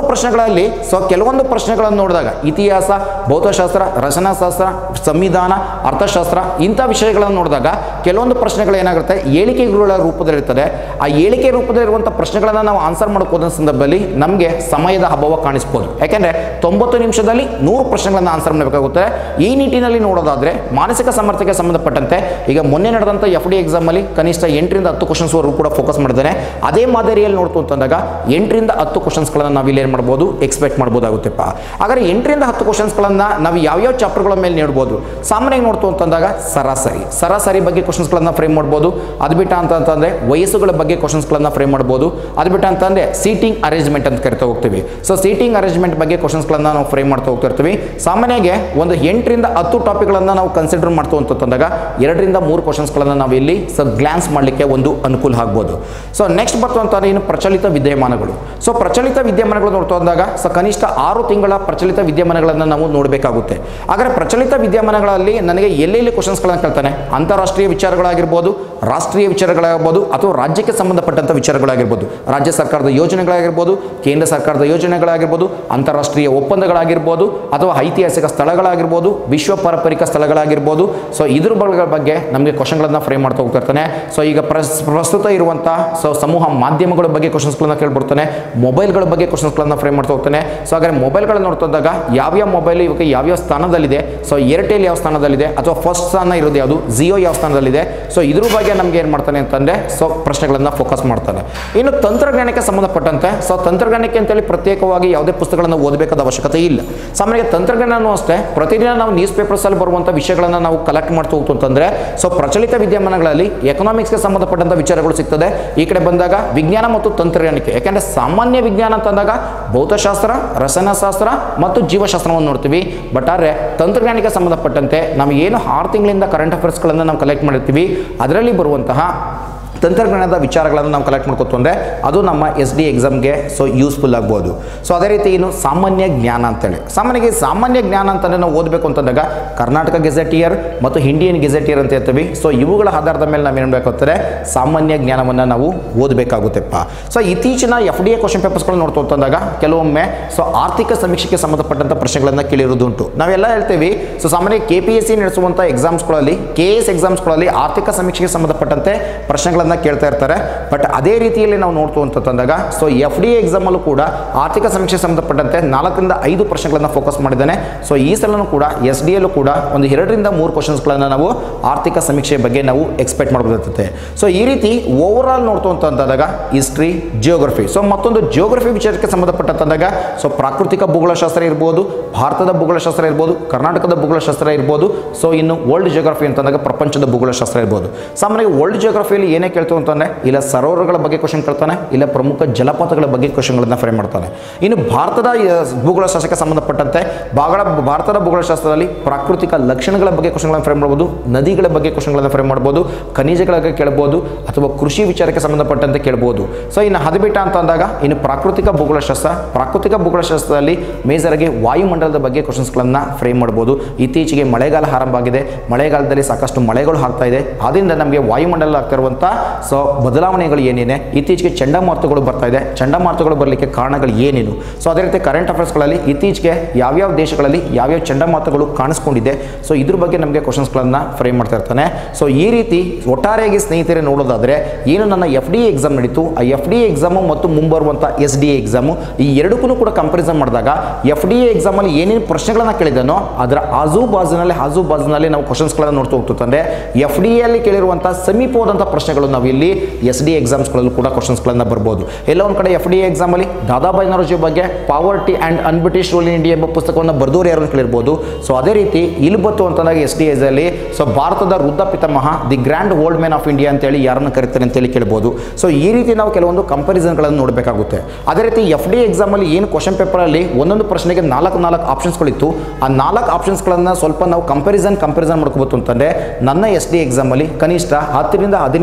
ವಿಷಯಗಳಲ್ಲಿ ಸೊ ಕೆಲವೊಂದು ಪ್ರಶ್ನೆಗಳನ್ನು ನೋಡಿದಾಗ ಇತಿಹಾಸ, ಭೌತಶಾಸ್ತ್ರ, ರಚನಾಶಾಸ್ತ್ರ, ಸಂವಿಧಾನ, ಅರ್ಥಶಾಸ್ತ್ರ ಇಂಥ ವಿಷಯಗಳನ್ನು ನೋಡಿದಾಗ ಕೆಲವೊಂದು ಪ್ರಶ್ನೆಗಳು ಏನಾಗುತ್ತೆ ಹೇಳಿಕೆಗಳ ರೂಪದಲ್ಲಿರ್ತದೆ. ಆ ಹೇಳಿಕೆ ರೂಪದಲ್ಲಿರುವಂಥ ಪ್ರಶ್ನೆಗಳನ್ನು ನಾವು ಆನ್ಸರ್ ಮಾಡೋಕೋದ ಸಂದರ್ಭದಲ್ಲಿ ನಮಗೆ ಸಮಯದ ಅಭಾವ ಕಾಣಿಸ್ಬೋದು. ಯಾಕೆಂದರೆ 90 ನಿಮಿಷದಲ್ಲಿ 100 ಪ್ರಶ್ನೆಗಳನ್ನು ಆನ್ಸರ್ ಮಾಡಬೇಕಾಗುತ್ತೆ. ಈ ನಿಟ್ಟಿನಲ್ಲಿ ನೋಡೋದಾದರೆ ಮಾನಸಿಕ ಸಾಮರ್ಥ್ಯಕ್ಕೆ ಸಂಬಂಧಪಟ್ಟಂತೆ ಈಗ ಮೊನ್ನೆ ನಡೆದಂಥ FD ಎಕ್ಸಾಮಲ್ಲಿ ಕನಿಷ್ಠ 8ರಿಂದ 10 ಕ್ವಶನ್ಸ್ವರೆಗೂ ಕೂಡ ಫೋಕಸ್ ಮಾಡಿದ್ದಾನೆ. ಅದೇ ಮಾದರಿಯಲ್ಲಿ ನೋಡ್ತು ಅಂತಂದಾಗ 8ರಿಂದ 10 ಕ್ವಶನ್ಸ್ಗಳನ್ನು ನಾವು ಇಲ್ಲಿ ಏನು ಮಾಡ್ಬೋದು ಎಕ್ಸ್ಪೆಕ್ಟ್ ಮಾಡ್ಬೋದಾಗುತ್ತೆಪ್ಪ. ಹಾಗಾದರೆ 8ರಿಂದ 10 ಕ್ವಶನ್ಸ್ಗಳನ್ನು ನಾವು ಯಾವ್ಯಾವ ಚಾಪ್ಟರ್ಗಳ ಮೇಲೆ ನೀಡ್ಬೋದು? ಸಾಮಾನ್ಯವಾಗಿ ನೋಡ್ತು ಅಂತಂದಾಗ ಸರಾಸರಿ ಬಗ್ಗೆ ಕ್ವಶನ್ಸ್ಗಳನ್ನು ಫ್ರೇಮ್ ಮಾಡ್ಬೋದು. ಅದು ಬಿಟ್ಟ ಅಂತಂದರೆ ವಯಸ್ಸುಗಳ ಬಗ್ಗೆ ಕ್ವಶನ್ಸ್ಗಳನ್ನು ಫ್ರೇಮ್ ಮಾಡ್ಬೋದು. ಅದು ಬಿಟ್ಟ ಅಂತಂದರೆ ಸೀಟಿಂಗ್ ಅರೇಂಜ್ಮೆಂಟ್ ಅಂತ ಕರಿತಾ ಹೋಗ್ತೀವಿ. ಸೊ ಸೀಟಿಂಗ್ ಅರೇಂಜ್ಮೆಂಟ್ ಬಗ್ಗೆ ಕ್ವಶನ್ಸ್ಗಳನ್ನು ನಾವು ಫ್ರೇಮ್ ಮಾಡ್ತಾ ಹೋಗ್ತಾ ಇರ್ತೀವಿ. ಸಾಮಾನ್ಯವಾಗಿ ಒಂದು 8ರಿಂದ 10 ಟಾಪಿಕ್ಗಳನ್ನು ನಾವು ಕನ್ಸಿಡರ್ ಮಾಡ್ತು ಅಂತಂದಾಗ 2ರಿಂದ 3 ಕ್ವಶನ್ಸ್ಗಳನ್ನು ನಾವು ಇಲ್ಲಿ ಗ್ಲಾನ್ಸ್ ಮಾಡಲಿಕ್ಕೆ ಒಂದು ಅನುಕೂಲ ಆಗ್ಬೋದು. ಸೊ ನೆಕ್ಸ್ಟ್ ಬರ್ತು ಅಂತಂದರೆ ಇನ್ನು ಪ್ರಚಲಿತ ವಿದ್ಯಮಾನಗಳು. ಸೊ ಪ್ರಚಲಿತ ವಿದ್ಯಮಾನಗಳು ನೋಡ್ತಾ ಹೋದಾಗ ಸೊ ಕನಿಷ್ಠ 6 ತಿಂಗಳ ಪ್ರಚಲಿತ ವಿದ್ಯಮಾನಗಳನ್ನು ನಾವು ನೋಡಬೇಕಾಗುತ್ತೆ. ಹಾಗಾದರೆ ಪ್ರಚಲಿತ ವಿದ್ಯಮಾನಗಳಲ್ಲಿ ನನಗೆ ಎಲ್ಲೆಲ್ಲಿ ಕ್ವಶನ್ಸ್ಗಳನ್ನು ಕೇಳ್ತಾನೆ? ಅಂತಾರಾಷ್ಟ್ರೀಯ ವಿಚಾರಗಳಾಗಿರ್ಬೋದು, ರಾಷ್ಟ್ರೀಯ ವಿಚಾರಗಳಾಗಿರ್ಬೋದು, ಅಥವಾ ರಾಜ್ಯಕ್ಕೆ ಸಂಬಂಧಪಟ್ಟಂಥ ವಿಚಾರಗಳಾಗಿರ್ಬೋದು, ರಾಜ್ಯ ಸರ್ಕಾರದ ಯೋಜನೆಗಳಾಗಿರ್ಬೋದು, ಕೇಂದ್ರ ಸರ್ಕಾರದ ಯೋಜನೆಗಳಾಗಿರ್ಬೋದು, ಅಂತಾರಾಷ್ಟ್ರೀಯ ಒಪ್ಪಂದಗಳಾಗಿರ್ಬೋದು, ಅಥವಾ ಐತಿಹಾಸಿಕ ಸ್ಥಳಗಳಾಗಿರ್ಬೋದು, ವಿಶ್ವ ಪಾರಂಪರಿಕ ಸ್ಥಳಗಳಾಗಿರ್ಬೋದು. ಸೊ ಇದ್ರ ಬಗ್ಗೆ ನಮಗೆ ಕ್ವಶನ್ಗಳನ್ನು ಫ್ರೇಮ್ ಮಾಡ್ತಾ ಹೋಗ್ತಿರ್ತಾನೆ. ಸೊ ಈಗ ಪ್ರಸ್ತುತ ಇರುವಂಥ ಸಮೂಹ ಮಾಧ್ಯಮಗಳ ಬಗ್ಗೆ ಕ್ವಶನ್ಸ್ಗಳನ್ನು ಕೇಳ್ಬಿಡ್ತಾನೆ. ಮೊಬೈಲ್ಗಳ ಬಗ್ಗೆ ಕ್ವಶನ್ಸ್ಗಳನ್ನು ಫ್ರೇಮ್ ಮಾಡ್ತಾ ಹೋಗ್ತಾನೆ. ಸೊ ಹಾಗಾದ್ರೆ ಮೊಬೈಲ್ಗಳನ್ನು ನೋಡ್ತಿದ್ದಾಗ ಯಾವ್ಯಾವ ಮೊಬೈಲ್ ಇವಾಗ ಯಾವ್ಯಾವ ಸ್ಥಾನದಲ್ಲಿದೆ? ಸೊ ಏರ್ಟೆಲ್ ಯಾವ ಸ್ಥಾನದಲ್ಲಿದೆ, ಅಥವಾ ಫಸ್ಟ್ ಸ್ಥಾನ ಇರೋದು ಯಾವುದು, ಜಿಯೋ ಯಾವ ಸ್ಥಾನದಲ್ಲಿದೆ? ಸೊ ಇದ್ರ ಬಗ್ಗೆ ನಮಗೆ ಏನು ಮಾಡ್ತಾನೆ ಅಂತಂದರೆ ಸೊ ಪ್ರಶ್ನೆಗಳನ್ನು ಫೋಕಸ್ ಮಾಡ್ತಾನೆ. ಇನ್ನು ತಂತ್ರಜ್ಞಾನಕ್ಕೆ ಸಂಬಂಧಪಟ್ಟಂತೆ ಸೊ ತಂತ್ರಜ್ಞಾನಕ್ಕೆ ಅಂತೇಳಿ ಪ್ರತ್ಯೇಕವಾಗಿ ಯಾವುದೇ ಪುಸ್ತಕಗಳನ್ನು ಓದಬೇಕಾದ ಅವಶ್ಯಕತೆ ಇಲ್ಲ. ಸಾಮಾನ್ಯವಾಗಿ ತಂತ್ರಜ್ಞಾನವೂ ಅಷ್ಟೇ ಪ್ರತಿದಿನ ನಾವು ನ್ಯೂಸ್ ಪೇಪರ್ಸಲ್ಲಿ ಬರುವಂಥ ವಿಷಯಗಳನ್ನು ನಾವು ಕಲೆಕ್ಟ್ ಮಾಡ್ತಾ ಹೋಗ್ತು ಅಂತಂದರೆ ಸೊ ಪ್ರಚಲಿತ ವಿದ್ಯಮಾನಗಳಲ್ಲಿ ಎಕನಾಮಿಕ್ಸ್ಗೆ ಸಂಬಂಧಪಟ್ಟಂಥ ವಿಚಾರಗಳು ಸಿಗ್ತದೆ. ಈ ಕಡೆ ಬಂದಾಗ ವಿಜ್ಞಾನ ಮತ್ತು ತಂತ್ರಜ್ಞಾನಕ್ಕೆ, ಯಾಕೆಂದರೆ ಸಾಮಾನ್ಯ ವಿಜ್ಞಾನ ಅಂತಂದಾಗ ಭೌತಶಾಸ್ತ್ರ, ರಸಾಯನಶಾಸ್ತ್ರ ಮತ್ತು ಜೀವಶಾಸ್ತ್ರವನ್ನು ನೋಡ್ತೀವಿ. ಬಟ್ ಆದರೆ ತಂತ್ರಜ್ಞಾನಕ್ಕೆ ಸಂಬಂಧಪಟ್ಟಂತೆ ನಾವು ಏನು 6 ತಿಂಗಳಿಂದ ಕರೆಂಟ್ ಅಫೇರ್ಸ್ಗಳನ್ನು ನಾವು ಕಲೆಕ್ಟ್ ಮಾಡಿರ್ತೀವಿ ಅದರಲ್ಲಿ ಬರುವಂತಹ ತಂತ್ರಜ್ಞಾನದ ವಿಚಾರಗಳನ್ನು ನಾವು ಕಲೆಕ್ಟ್ ಮಾಡ್ಕೊತು ಅಂದರೆ ಅದು ನಮ್ಮ SD ಎಕ್ಸಾಮ್ಗೆ ಸೊ ಯೂಸ್ಫುಲ್ ಆಗ್ಬೋದು. ಸೊ ಅದೇ ರೀತಿ ಇನ್ನು ಸಾಮಾನ್ಯ ಜ್ಞಾನ ಅಂತೇಳಿ, ಸಾಮಾನ್ಯವಾಗಿ ಸಾಮಾನ್ಯ ಜ್ಞಾನ ಅಂತಂದರೆ ನಾವು ಓದಬೇಕು ಅಂತಂದಾಗ ಕರ್ನಾಟಕ ಗೆಜೆಟಿಯರ್ ಮತ್ತು ಇಂಡಿಯನ್ ಗೆಜೆಟಿಯರ್ ಅಂತ ಇರ್ತೀವಿ. ಸೊ ಇವುಗಳ ಆಧಾರದ ಮೇಲೆ ನಾವು ಏನು ಬೇಕಾಗ್ತದೆ ಸಾಮಾನ್ಯ ಜ್ಞಾನವನ್ನು ನಾವು ಓದಬೇಕಾಗುತ್ತೆಪ್ಪ. ಸೊ ಇತ್ತೀಚಿನ FDA ಕ್ವಶನ್ ಪೇಪರ್ಸ್ಗಳು ನೋಡ್ತು ಅಂತಂದಾಗ ಕೆಲವೊಮ್ಮೆ ಸೊ ಆರ್ಥಿಕ ಸಮೀಕ್ಷೆಗೆ ಸಂಬಂಧಪಟ್ಟಂಥ ಪ್ರಶ್ನೆಗಳನ್ನು ಕೇಳಿರೋದುಂಟು. ನಾವೆಲ್ಲ ಹೇಳ್ತೀವಿ ಸೊ ಸಾಮಾನ್ಯ KPSC ನಡೆಸುವಂಥ ಎಕ್ಸಾಮ್ಸ್ಗಳಲ್ಲಿ, KS ಎಕ್ಸಾಮ್ಸ್ಗಳಲ್ಲಿ ಆರ್ಥಿಕ ಸಮೀಕ್ಷೆಗೆ ಸಂಬಂಧಪಟ್ಟಂತೆ ಪ್ರಶ್ನೆಗಳನ್ನು ಕೇಳ್ತಾ ಇರ್ತಾರೆ. ಬಟ್ ಅದೇ ರೀತಿಯಲ್ಲಿ ನಾವು ನೋಡ್ತು ಅಂತಂದಾಗ ಸೊ FDA ಎಕ್ಸಾಮಲ್ಲೂ ಕೂಡ ಆರ್ಥಿಕ ಸಮೀಕ್ಷೆಗೆ ಸಂಬಂಧಪಟ್ಟಂತೆ 4ರಿಂದ 5 ಪ್ರಶ್ನೆಗಳನ್ನು ಫೋಕಸ್ ಮಾಡಿದ್ದಾನೆ. ಸೊ ಈ ಸಲನೂ ಕೂಡ SDಯಲ್ಲೂ ಕೂಡ ಒಂದು 2ರಿಂದ 3 ಕ್ವಶನ್ಸ್ಗಳನ್ನು ನಾವು ಆರ್ಥಿಕ ಸಮೀಕ್ಷೆ ಬಗ್ಗೆ ನಾವು ಎಕ್ಸ್ಪೆಕ್ಟ್ ಮಾಡಬಹುದಾಗುತ್ತೆ. ಸೊ ಈ ರೀತಿ ಓವರ್ ಆಲ್ ನೋಡ್ತು ಅಂತಂದಾಗ ಹಿಸ್ಟ್ರಿ, ಜಿಯೋಗ್ರಫಿ, ಸೊ ಮತ್ತೊಂದು ಜಿಯೋಗ್ರಫಿ ವಿಚಾರಕ್ಕೆ ಸಂಬಂಧಪಟ್ಟಂತಾಗ ಸೊ ಪ್ರಾಕೃತಿಕ ಭೂಗೋಳಶಾಸ್ತ್ರ ಇರ್ಬೋದು, ಭಾರತದ ಭೂಗೋಳಶಾಸ್ತ್ರ ಇರ್ಬೋದು, ಕರ್ನಾಟಕದ ಭೂಗೋಳಶಾಸ್ತ್ರ ಇರ್ಬೋದು. ಸೊ ಇನ್ನು ವರ್ಲ್ಡ್ ಜಿಯೋಗ್ರಫಿ ಅಂತಂದಾಗ ಪ್ರಪಂಚದ ಭೂಗೋಳಶಾಸ್ತ್ರ ಇರ್ಬೋದು. ಸಾಮಾನ್ಯವಾಗಿ ವರ್ಲ್ಡ್ ಜಿಯೋಗ್ರಫಿಯಲ್ಲಿ ಏನೇ ಕೇಳ್ತು ಅಂತಂದರೆ ಇಲ್ಲ ಸರೋವರಗಳ ಬಗ್ಗೆ ಕ್ವಶನ್ ಕೇಳ್ತಾನೆ, ಇಲ್ಲ ಪ್ರಮುಖ ಜಲಪಾತಗಳ ಬಗ್ಗೆ ಕ್ವಶನ್ಗಳನ್ನು ಫ್ರೇಮ್ ಮಾಡ್ತಾನೆ. ಇನ್ನು ಭಾರತದ ಭೂಗೋಳಶಾಸ್ತ್ರಕ್ಕೆ ಸಂಬಂಧಪಟ್ಟಂತೆ ಭಾರತದ ಭೂಗೋಳಶಾಸ್ತ್ರದಲ್ಲಿ ಪ್ರಾಕೃತಿಕ ಲಕ್ಷಣಗಳ ಬಗ್ಗೆ ಕ್ವಶನ್ಗಳನ್ನು ಫ್ರೇಮ್ ಮಾಡ್ಬೋದು, ನದಿಗಳ ಬಗ್ಗೆ ಕ್ವಶನ್ಗಳನ್ನು ಫ್ರೇಮ್ ಮಾಡ್ಬೋದು, ಖನಿಜಗಳ ಬಗ್ಗೆ ಕೇಳ್ಬೋದು, ಅಥವಾ ಕೃಷಿ ವಿಚಾರಕ್ಕೆ ಸಂಬಂಧಪಟ್ಟಂತೆ ಕೇಳ್ಬೋದು. ಸೊ ಇನ್ನು ಹದಬಿಟ್ಟ ಅಂತ ಅಂದಾಗ ಇನ್ನು ಪ್ರಾಕೃತಿಕ ಭೂಗೋಳಶಾಸ್ತ್ರದಲ್ಲಿ ಮೇಜರಾಗಿ ವಾಯುಮಂಡಲದ ಬಗ್ಗೆ ಕ್ವಶನ್ಸ್ಗಳನ್ನು ಫ್ರೇಮ್ ಮಾಡ್ಬೋದು. ಇತ್ತೀಚೆಗೆ ಮಳೆಗಾಲ ಆರಂಭ ಆಗಿದೆ, ಮಳೆಗಾಲದಲ್ಲಿ ಸಾಕಷ್ಟು ಮಳೆಗಳು ಆಗ್ತಾ ಇದೆ. ಆದ್ದರಿಂದ ನಮಗೆ ವಾಯುಮಂಡಲ ಆಗ್ತಿರುವಂಥ ಸೊ ಬದಲಾವಣೆಗಳು ಏನೇನೆ, ಇತ್ತೀಚೆಗೆ ಚಂಡಮಾರುತಗಳು ಬರ್ತಾ ಇದೆ, ಚಂಡಮಾರುತಗಳು ಬರಲಿಕ್ಕೆ ಕಾರಣಗಳು ಏನೇನು. ಸೊ ಅದೇ ರೀತಿ ಕರೆಂಟ್ ಅಫೇರ್ಸ್ಗಳಲ್ಲಿ ಇತ್ತೀಚೆಗೆ ಯಾವ್ಯಾವ ದೇಶಗಳಲ್ಲಿ ಯಾವ್ಯಾವ ಚಂಡಮಾರುತಗಳು ಕಾಣಿಸ್ಕೊಂಡಿದೆ, ಸೊ ಇದ್ರ ಬಗ್ಗೆ ನಮಗೆ ಕ್ವಶನ್ಸ್ಗಳನ್ನು ಫ್ರೇಮ್ ಮಾಡ್ತಾ ಇರ್ತಾನೆ. ಸೊ ಈ ರೀತಿ ಒಟ್ಟಾರೆಯಾಗಿ ಸ್ನೇಹಿತರೆ ನೋಡೋದಾದರೆ ಏನು ನನ್ನ FDA ಎಕ್ಸಾಮ್ ನಡೀತು, ಆ FDA ಎಕ್ಸಾಮು ಮತ್ತು ಮುಂಬರುವಂಥ SDA ಎಕ್ಸಾಮು ಈ ಎರಡಕ್ಕೂ ಕೂಡ ಕಂಪ್ಯಾರಿಸನ್ ಮಾಡಿದಾಗ FDA ಎಕ್ಸಾಮಲ್ಲಿ ಏನೇನು ಪ್ರಶ್ನೆಗಳನ್ನು ಕೇಳಿದನೋ ಅದರ ಆಜು ಬಾಜುನಲ್ಲಿ ನಾವು ಕ್ವಶನ್ಸ್ಗಳನ್ನು ನೋಡ್ತಾ ಹೋಗ್ತಂದ್ರೆ FDAಯಲ್ಲಿ ಕೇಳಿರುವಂಥ ಸಮೀಪವಾದಂಥ ಪ್ರಶ್ನೆಗಳು ನಾವು ಇಲ್ಲಿ SD ಎಕ್ಸಾಮ್ಸ್ಗಳಲ್ಲೂ ಕೂಡ ಕ್ವಶನ್ಸ್ಗಳನ್ನು ಬರ್ಬೋದು. ಎಲ್ಲ ಒಂದು ಕಡೆ FDA ಎಕ್ಸಾಮಲ್ಲಿ ದಾದಾಬಾಯಿ ನವರೋಜಿ ಬಗ್ಗೆ poverty and un British rule in India ಎಂಬ ಪುಸ್ತಕವನ್ನು ಬರೆದವರು ಯಾರು ಕೇಳಿರ್ಬೋದು. ಸೊ ಅದೇ ರೀತಿ ಇಲ್ಲಿ ಬತ್ತು ಅಂತಂದಾಗ SDAದಲ್ಲಿ ಸೊ ಭಾರತದ ವೃದ್ಧ ಪಿತಾಮಹ the grand old man of India ಅಂತೇಳಿ ಯಾರನ್ನು ಕರೀತಾರೆ ಅಂತೇಳಿ ಕೇಳ್ಬೋದು. ಸೊ ಈ ರೀತಿ ನಾವು ಕೆಲವೊಂದು ಕಂಪ್ಯಾರಿಸನ್ಗಳನ್ನು ನೋಡಬೇಕಾಗುತ್ತೆ. ಅದೇ ರೀತಿ FDA ಎಕ್ಸಾಮಲ್ಲಿ ಏನು ಕ್ವಶನ್ ಪೇಪರಲ್ಲಿ ಒಂದೊಂದು ಪ್ರಶ್ನೆಗೆ 4 ಆಪ್ಷನ್ಸ್ಗಳಿತ್ತು, ಆ 4 ಆಪ್ಷನ್ಸ್ಗಳನ್ನು ಸ್ವಲ್ಪ ನಾವು ಕಂಪ್ಯಾರಿಸನ್ ಮಾಡ್ಕೋಬೋದು ಅಂತಂದರೆ ನನ್ನ SD ಎಕ್ಸಾಮಲ್ಲಿ ಕನಿಷ್ಠ 10ರಿಂದ 15 ಕ್ವಶನ್ಸ್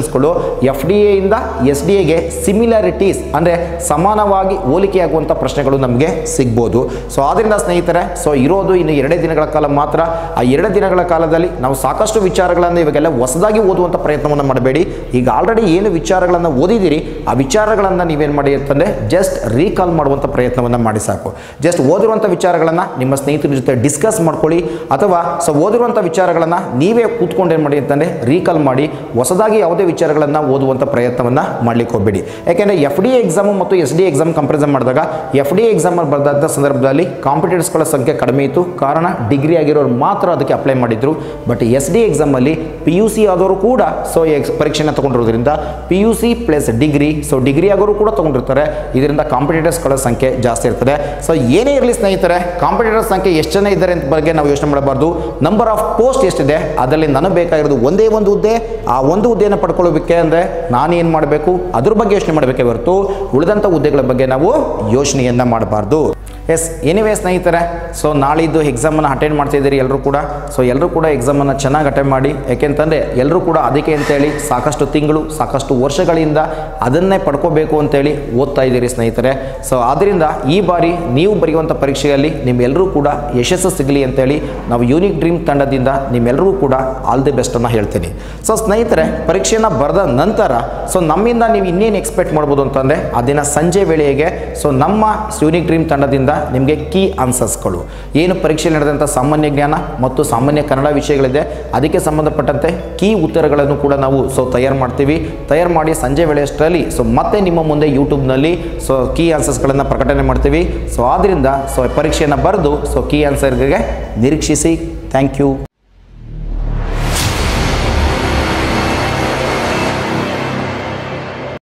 ಕ್ವಶನ್ಸ್ಗಳು FDA ಇಂದ SDAಗೆ ಸಿಮಿಲಾರಿಟೀಸ್ ಅಂದರೆ ಸಮಾನವಾಗಿ ಹೋಲಿಕೆಯಾಗುವಂಥ ಪ್ರಶ್ನೆಗಳು ನಮಗೆ ಸಿಗ್ಬೋದು. ಸೊ ಆದ್ದರಿಂದ ಸ್ನೇಹಿತರೆ, ಸೊ ಇರೋದು ಇನ್ನು 2 ದಿನಗಳ ಕಾಲ ಮಾತ್ರ. ಆ 2 ದಿನಗಳ ಕಾಲದಲ್ಲಿ ನಾವು ಸಾಕಷ್ಟು ವಿಚಾರಗಳನ್ನು ಇವಾಗೆಲ್ಲ ಹೊಸದಾಗಿ ಓದುವಂಥ ಪ್ರಯತ್ನವನ್ನು ಮಾಡಬೇಡಿ. ಈಗ ಆಲ್ರೆಡಿ ಏನು ವಿಚಾರಗಳನ್ನು ಓದಿದ್ದೀರಿ ಆ ವಿಚಾರಗಳನ್ನು ನೀವೇನು ಮಾಡಿ ಅಂತಂದರೆ ಜಸ್ಟ್ ರೀಕಾಲ್ ಮಾಡುವಂಥ ಪ್ರಯತ್ನವನ್ನು ಮಾಡಿ ಸಾಕು. ಜಸ್ಟ್ ಓದಿರುವಂಥ ವಿಚಾರಗಳನ್ನು ನಿಮ್ಮ ಸ್ನೇಹಿತರ ಜೊತೆ ಡಿಸ್ಕಸ್ ಮಾಡ್ಕೊಳ್ಳಿ, ಅಥವಾ ಸೊ ಓದಿರುವಂಥ ವಿಚಾರಗಳನ್ನು ನೀವೇ ಕೂತ್ಕೊಂಡು ಏನು ಮಾಡಿ ಅಂತಂದರೆ ರೀಕಾಲ್ ಮಾಡಿ ಹೊಸದಾಗಿ ಯಾವುದೇ ವಿಚಾರಗಳನ್ನು ಓದುವಂಥ ಪ್ರಯತ್ನವನ್ನು ಮಾಡಲಿಕ್ಕೆ ಹೋಗಬೇಡಿ. ಯಾಕೆಂದರೆ FDA ಎಕ್ಸಾಮು ಮತ್ತು SDA ಎಕ್ಸಾಮ್ ಕಂಪ್ಯಾರಿಸನ್ ಮಾಡಿದಾಗ FDA ಎಕ್ಸಾಮ್ ಬರೆದಂಥ ಸಂದರ್ಭದಲ್ಲಿ ಕಾಂಪಿಟೇಟರ್ಸ್ಗಳ ಸಂಖ್ಯೆ ಕಡಿಮೆ ಇತ್ತು. ಕಾರಣ ಡಿಗ್ರಿ ಆಗಿರೋರು ಮಾತ್ರ ಅದಕ್ಕೆ ಅಪ್ಲೈ ಮಾಡಿದ್ರು. ಬಟ್ SDA ಎಕ್ಸಾಮಲ್ಲಿ PUC ಆದವರು ಕೂಡ ಸೊ ಪರೀಕ್ಷೆನ ತಗೊಂಡಿರೋದ್ರಿಂದ PUC plus degree, so degree ಆಗೋರು ಕೂಡ ತಗೊಂಡಿರ್ತಾರೆ. ಇದರಿಂದ ಕಾಂಪಿಟೇಟರ್ಸ್ಗಳ ಸಂಖ್ಯೆ ಜಾಸ್ತಿ ಇರ್ತದೆ. ಸೊ ಏನೇ ಇರಲಿ ಸ್ನೇಹಿತರೆ, ಕಾಂಪಿಟೇಟರ್ ಸಂಖ್ಯೆ ಎಷ್ಟು ಜನ ಇದ್ದಾರೆ ಅಂತ ಬಗ್ಗೆ ನಾವು ಯೋಚನೆ ಮಾಡಬಾರ್ದು. ನಂಬರ್ ಆಫ್ ಪೋಸ್ಟ್ ಎಷ್ಟಿದೆ ಅದರಲ್ಲಿ ನನಗೆ ಬೇಕಾಗಿರೋದು ಒಂದೇ ಒಂದು ಹುದ್ದೆ. ಆ ಒಂದು ಹುದ್ದೆಯನ್ನು ಪಡ್ಕೊಳ್ಳೋದಕ್ಕೆ ಅಂದರೆ ನಾನು ಏನು ಮಾಡಬೇಕು ಅದ್ರ ಬಗ್ಗೆ ಯೋಚನೆ ಮಾಡಬೇಕೇ ಹೊರತು ಉಳಿದಂಥ ಹುದ್ದೆಗಳ ಬಗ್ಗೆ ನಾವು ಯೋಚನೆಯನ್ನು ಮಾಡಬಾರ್ದು. ಎಸ್, ಎನಿವೇ ಸ್ನೇಹಿತರೆ, ಸೊ ನಾಳಿದ್ದು ಎಕ್ಸಾಮನ್ನು ಅಟೆಂಡ್ ಮಾಡ್ತಿದ್ದೀರಿ ಎಲ್ಲರೂ ಕೂಡ. ಸೊ ಎಲ್ಲರೂ ಕೂಡ ಎಕ್ಸಾಮನ್ನು ಚೆನ್ನಾಗಿ ಅಟೆಂಡ್ ಮಾಡಿ. ಯಾಕೆಂತಂದರೆ ಎಲ್ಲರೂ ಕೂಡ ಅದಕ್ಕೆ ಅಂತೇಳಿ ಸಾಕಷ್ಟು ತಿಂಗಳು ಸಾಕಷ್ಟು ವರ್ಷಗಳಿಂದ ಅದನ್ನೇ ಪಡ್ಕೋಬೇಕು ಅಂತೇಳಿ ಓದ್ತಾ ಇದ್ದೀರಿ ಸ್ನೇಹಿತರೆ. ಸೊ ಆದ್ದರಿಂದ ಈ ಬಾರಿ ನೀವು ಬರೆಯುವಂಥ ಪರೀಕ್ಷೆಯಲ್ಲಿ ನಿಮ್ಮೆಲ್ಲರೂ ಕೂಡ ಯಶಸ್ಸು ಸಿಗಲಿ ಅಂತೇಳಿ ನಾವು ಯೂನಿಕ್ ಡ್ರೀಮ್ ತಂಡದಿಂದ ನಿಮ್ಮೆಲ್ಲರೂ ಕೂಡ ಆಲ್ ದಿ ಬೆಸ್ಟನ್ನು ಹೇಳ್ತೀನಿ. ಸೊ ಸ್ನೇಹಿತರೆ, ಪರೀಕ್ಷೆಯನ್ನು ಬರೆದ ನಂತರ ಸೊ ನಮ್ಮಿಂದ ನೀವು ಇನ್ನೇನು ಎಕ್ಸ್ಪೆಕ್ಟ್ ಮಾಡ್ಬೋದು ಅಂತಂದರೆ ಆ ದಿನ ಸಂಜೆ ವೇಳೆಗೆ ಸೊ ನಮ್ಮ ಯೂನಿಕ್ ಡ್ರೀಮ್ ತಂಡದಿಂದ ನಿಮಗೆ ಕೀ ಆನ್ಸರ್ಸ್ಗಳು ಏನು ಪರೀಕ್ಷೆಯಲ್ಲಿ ನಡೆದಂಥ ಸಾಮಾನ್ಯ ಜ್ಞಾನ ಮತ್ತು ಸಾಮಾನ್ಯ ಕನ್ನಡ ವಿಷಯಗಳಿದೆ ಅದಕ್ಕೆ ಸಂಬಂಧಪಟ್ಟಂತೆ ಕೀ ಉತ್ತರಗಳನ್ನು ಕೂಡ ನಾವು ಸೊ ತಯಾರು ಮಾಡ್ತೀವಿ. ತಯಾರು ಮಾಡಿ ಸಂಜೆ ವೇಳೆಯಷ್ಟರಲ್ಲಿ ಸೊ ಮತ್ತೆ ನಿಮ್ಮ ಮುಂದೆ ಯೂಟ್ಯೂಬ್ನಲ್ಲಿ ಸೊ ಕೀ ಆನ್ಸರ್ಸ್ಗಳನ್ನು ಪ್ರಕಟಣೆ ಮಾಡ್ತೀವಿ. ಸೊ ಆದ್ದರಿಂದ ಸೊ ಪರೀಕ್ಷೆಯನ್ನು ಬರೆದು ಸೊ ಕೀ ಆನ್ಸರ್ಗೆ ನಿರೀಕ್ಷಿಸಿ. Thank you.